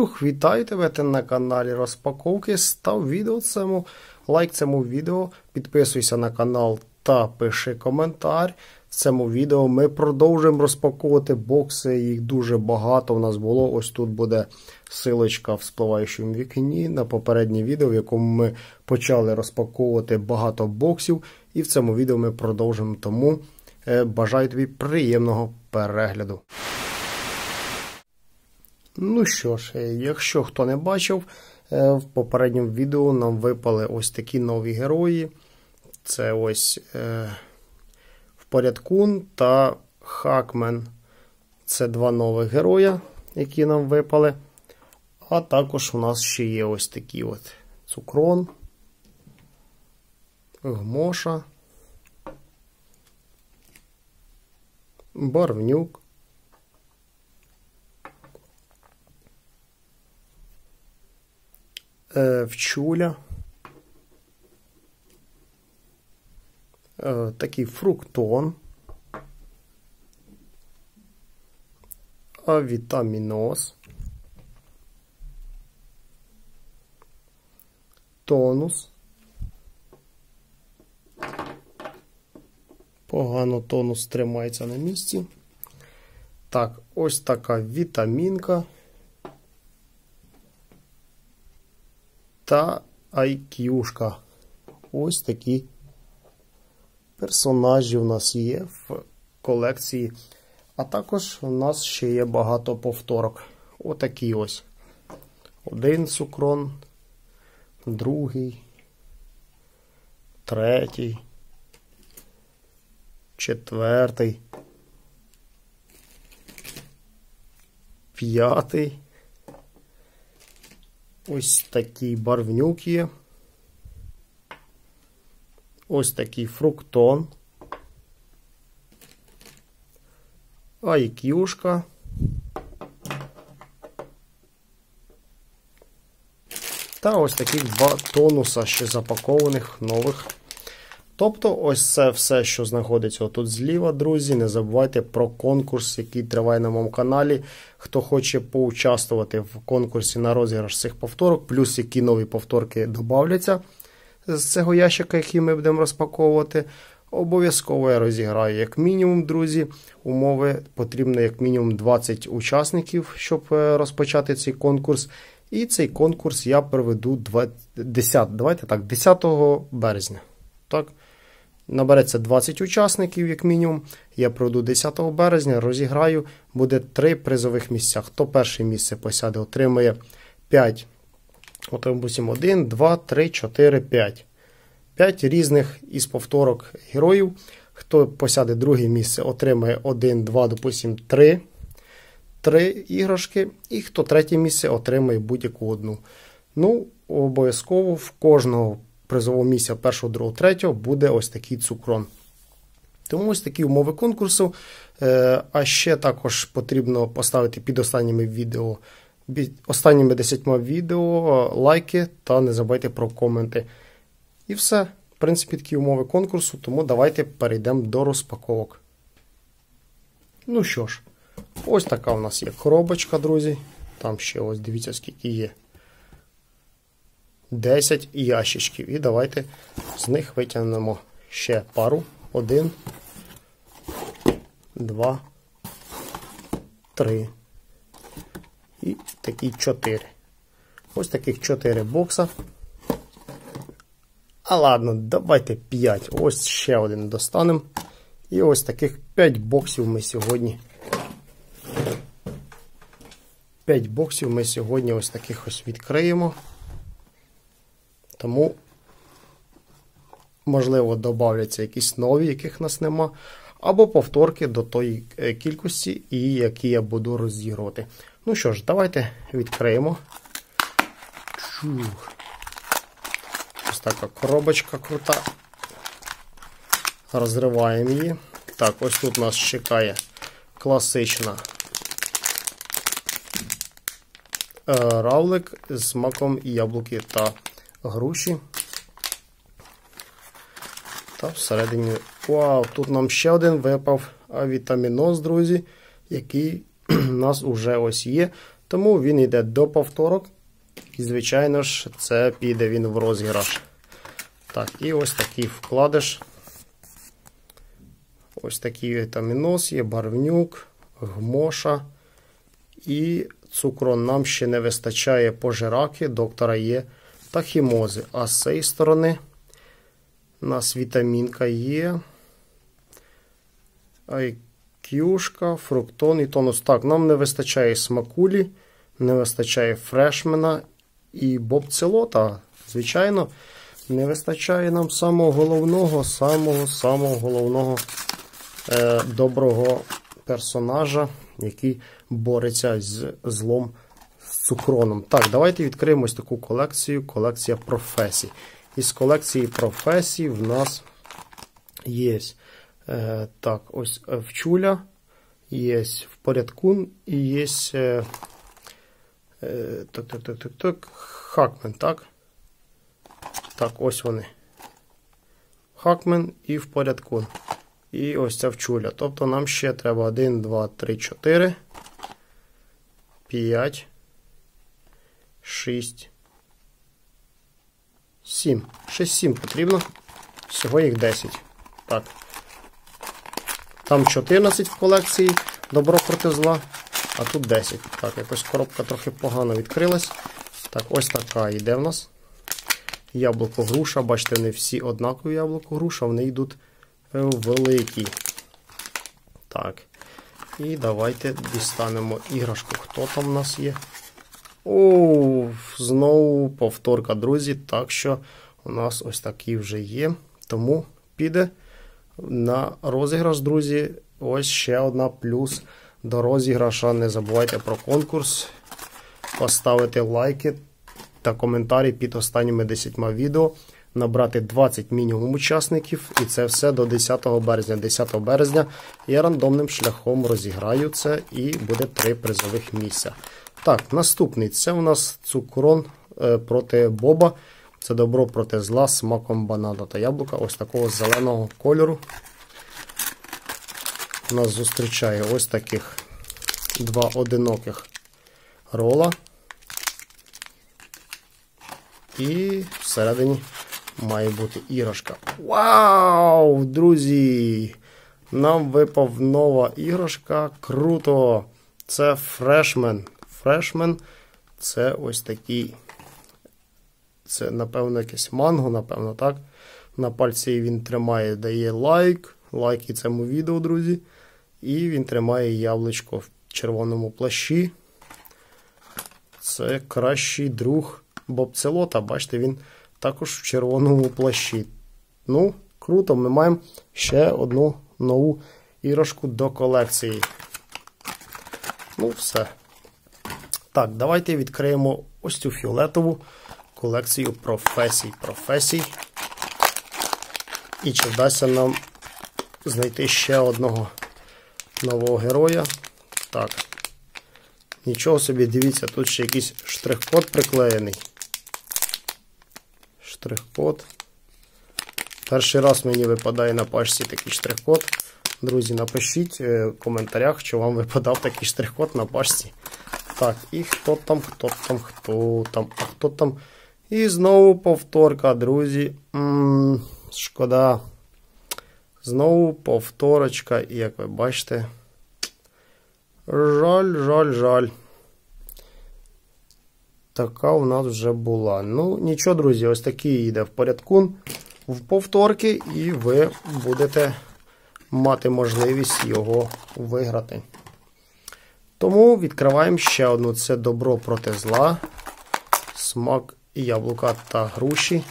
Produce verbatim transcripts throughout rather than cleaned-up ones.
друг, вітаю тебе ти на каналі Розпаковки. Став відео цьому, лайк цьому відео, підписуйся на канал та пиши коментар. В цьому відео ми продовжуємо розпаковувати бокси, їх дуже багато у нас було. Ось тут буде силочка в спливаючому вікні на попереднє відео, в якому ми почали розпаковувати багато боксів. І в цьому відео ми продовжимо, тому бажаю тобі приємного перегляду. Ну що ж, якщо хто не бачив, в попередньому відео нам випали ось такі нові герої. Це ось е, Впорядкун та Хакмен. Це два нових героя, які нам випали. А також у нас ще є ось такі от Цукрон, Гмоша, Барвнюк, е, Вчуля, е, такий Фруктон, Авітаміноз, Тонус. Погано тонус тримається на місці. Так, ось така вітамінка. Та айкюшка. Ось такі персонажі у нас є в колекції. А також у нас ще є багато повторок. Отакі ось. Один Цукрон, другий, третій, четвертий, п'ятий. Ось такий Барвнюк є. Ось такий Фруктон. Айкюшка. Та ось таких два тонуса ще запакованих нових. Тобто ось це все, що знаходиться отут зліва, друзі. Не забувайте про конкурс, який триває на моєму каналі. Хто хоче поучаствувати в конкурсі на розіграш цих повторок, плюс які нові повторки додавляться з цього ящика, який ми будемо розпаковувати, обов'язково я розіграю як мінімум, друзі. Умови потрібно як мінімум двадцять учасників, щоб розпочати цей конкурс. І цей конкурс я проведу десятого, давайте так, десятого березня. Так? Набереться двадцять учасників, як мінімум. Я проведу десятого березня, розіграю. Буде три призових місця. Хто перше місце посяде, отримає п'ять. От, допустимо, один, два, три, чотири, п'ять. п'ять різних із повторок героїв. Хто посяде друге місце, отримає один, два, допустимо, три. три іграшки. І хто третє місце, отримає будь-яку одну. Ну, обов'язково в кожного призового місця першого, другого, третього буде ось такий Цукрон. Тому ось такі умови конкурсу. А ще також потрібно поставити під останніми відео, останніми десятьма відео лайки та не забувайте про коменти. І все. В принципі, такі умови конкурсу, тому давайте перейдемо до розпаковок. Ну що ж, ось така у нас є коробочка, друзі. Там ще ось дивіться, скільки є. десять ящичків. І давайте з них витягнемо ще пару. Один, два, три і такі чотири. Ось таких чотири бокса. А ладно, давайте п'ять. Ось ще один достанемо. І ось таких п'ять боксів ми сьогодні. п'ять боксів ми сьогодні ось таких ось відкриємо. Тому, можливо, додавляться якісь нові, яких нас нема, або повторки до тої кількості, і які я буду розігрувати. Ну що ж, давайте відкриємо. Чух. Ось така коробочка крута. Розриваємо її. Так, ось тут нас чекає класична равлик з смаком яблуки та груші. Та всередині, вау, тут нам ще один випав авітаміноз, друзі, який у нас уже ось є. Тому він йде до повторок. І, звичайно ж, це піде він в розіграш. Так, і ось такий вкладиш. Ось такий вітаміноз є, барвнюк, гмоша і цукрон. Нам ще не вистачає пожираки, доктора є та хімози. А з цієї сторони у нас вітамінка є, айкюшка, фруктон і тонус. Так, нам не вистачає смакулі, не вистачає фрешмена і бобцелота. Звичайно, не вистачає нам самого головного, самого-самого головного е, доброго персонажа, який бореться з злом, з цукроном. Так, давайте відкриємо ось таку колекцію, колекція професій. Із колекції професій в нас є е, так, ось вчуля, є впорядкун і є е, е, так, так, так, так, так, хакмен, так? Так, ось вони. Хакмен і впорядкун. І ось ця вчуля. Тобто нам ще треба один, два, три, чотири, п'ять, шість, сім. Ще сім потрібно. Всього їх десять. Так. Там чотирнадцять в колекції. Добро проти зла. А тут десять. Так, якось коробка трохи погано відкрилась. Так, ось така йде в нас. Яблуко груша. Бачите, вони всі однакові яблуко груша. Вони йдуть великі. Так. І давайте дістанемо іграшку. Хто там у нас є? О, знову повторка, друзі. Так що у нас ось такі вже є. Тому піде на розіграш, друзі. Ось ще одна плюс до розіграша. Не забувайте про конкурс. Поставити лайки та коментарі під останніми десятьма відео. Набрати двадцять мінімум учасників. І це все до десятого березня. десятого березня я рандомним шляхом розіграю це і буде три призових місця. Так, наступний. Це у нас цукрон е, проти боба. Це добро проти зла з смаком банана та яблука. Ось такого зеленого кольору. Нас зустрічає ось таких два одиноких рола. І всередині має бути іграшка. Вау, друзі! Нам випав нова іграшка. Круто! Це фрешмен. Фрешмен – це ось такий, це, напевно, якесь манго, напевно, так? На пальці він тримає, дає лайк, лайки цьому відео, друзі. І він тримає яблучко в червоному плащі. Це кращий друг бобцелота. Бачите, він також в червоному плащі. Ну, круто, ми маємо ще одну нову іграшку до колекції. Ну, все. Так, давайте відкриємо ось цю фіолетову колекцію професій. Професій. І чи вдасться нам знайти ще одного нового героя. Так. Нічого собі, дивіться, тут ще якийсь штрих-код приклеєний. Штрих-код. Перший раз мені випадає на пачці такий штрих-код. Друзі, напишіть в коментарях, що вам випадав такий штрих-код на пачці. Так, і хто там, хто там, хто там, а хто там. І знову повторка, друзі. М-м, шкода. Знову повторочка, і як ви бачите, жаль, жаль, жаль. Така у нас вже була. Ну, нічого, друзі, ось такий йде в порядку в повторки, і ви будете мати можливість його виграти. Тому відкриваємо ще одну. Це добро проти зла. Смак яблука та груші.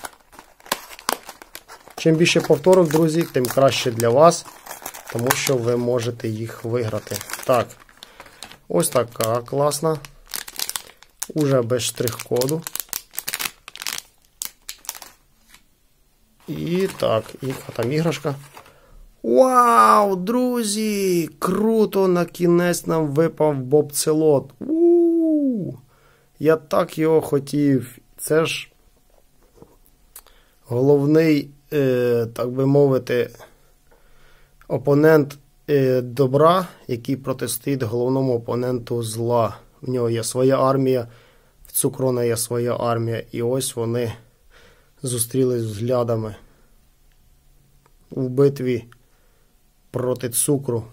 Чим більше повторок, друзі, тим краще для вас, тому що ви можете їх виграти. Так, ось така класна. Уже без штрих-коду. І так, і там іграшка. Вау, друзі! Круто! На кінець нам випав бобцелот. У-у-у! Я так його хотів. Це ж головний, е, так би мовити, опонент е, добра, який протистоїть головному опоненту зла. В нього є своя армія, в Цукрона є своя армія. І ось вони зустрілись взглядами у битві проти цукру.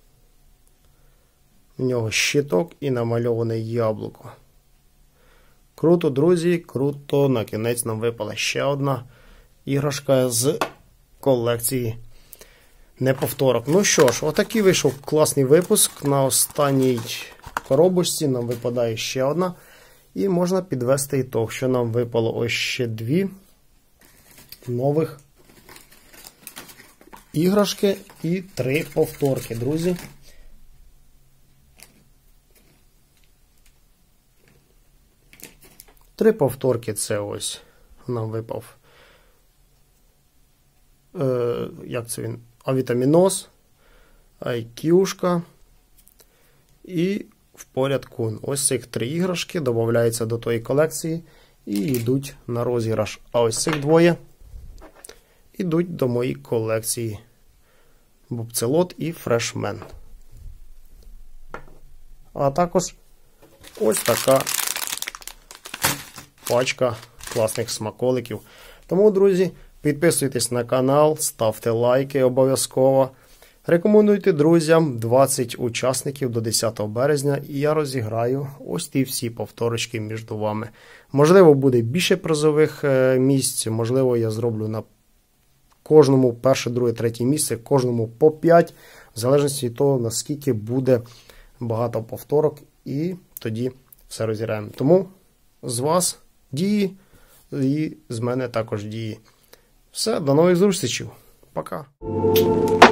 В нього щиток і намальоване яблуко. Круто, друзі, круто. На кінець нам випала ще одна іграшка з колекції неповторок. Ну що ж, отакий вийшов класний випуск. На останній коробочці нам випадає ще одна. І можна підвести ітог, що нам випало ось ще дві нових іграшки і три повторки, друзі. Три повторки це ось нам випав, е, як це він, Авітаміноз, Айкюшка і в порядку. Ось цих три іграшки додаються до тої колекції і йдуть на розіграш. А ось цих двоє йдуть до моєї колекції Бобцелот і Фрешмен. А також ось така пачка класних смаколиків. Тому, друзі, підписуйтесь на канал, ставте лайки обов'язково. Рекомендуйте друзям, двадцять учасників до десятого березня, і я розіграю ось ті всі повторочки між вами. Можливо, буде більше призових місць, можливо, я зроблю на кожному перше, друге, третє місце, кожному по п'ять, в залежності від того, наскільки буде багато повторок, і тоді все розіграємо. Тому з вас дії і з мене також дії. Все, до нових зустрічей. Пока.